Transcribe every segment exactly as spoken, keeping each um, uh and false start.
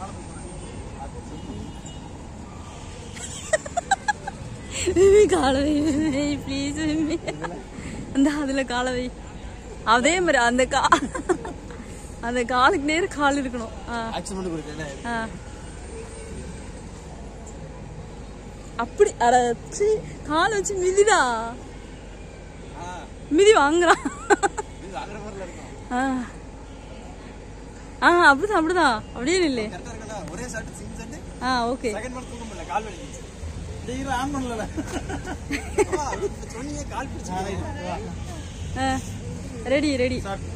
காலை வை ப்ளீஸ். அந்த அதுல காலை வை. அதே மாதிரி அந்த கா அந்த காலுக்கு நேர கால் இருக்கணும். அப்படி அரைச்சி கால் வச்சு மிதிடா. மிதி வாங்குறான். ஆ அப்படிதான் அப்படிதான் அப்படியே இல்லை. ஆ ஓகே. Ready ready.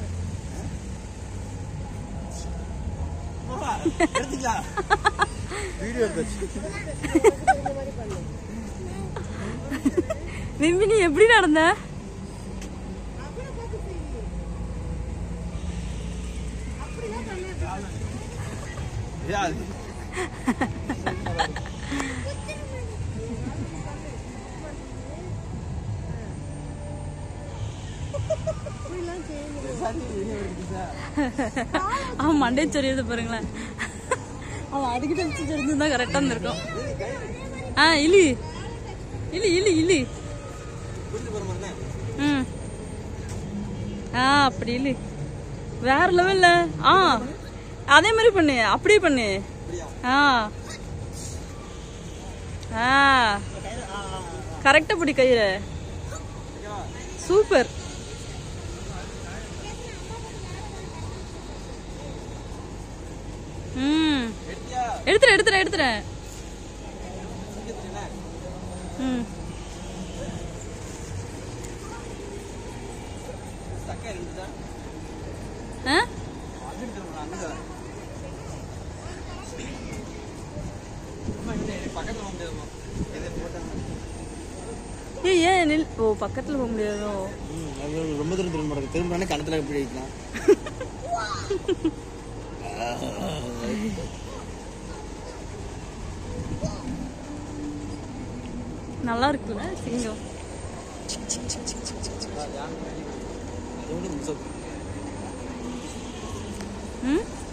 விம்பினி எப்படி நடந்த? அவன் மண்டே சொரியது பாருங்களேன். அவன் அதுக்கிட்ட வச்சு சொரிஞ்சிருந்தா கரெக்டா இருந்திருக்கும். ஆ இலி இலி இலி இலி. ம் ஆ அப்படி இலி வேற லெவல்ல. ஆ அதே மாதிரி பண்ணு, அப்படியே பண்ணு. ஆ ஆ கரெக்டா பிடி கையில. சூப்பர். ம் எடுத்துற எடுத்துற எடுத்துற. ம் ஆ ஏன் நில். ஓ பக்கத்துல போக முடியாதோ? ரொம்ப தூரம் திரும்ப திரும்ப கணத்துல எப்படி வைக்கலாம். நல்லா இருக்குல்ல சிங்கம். ம்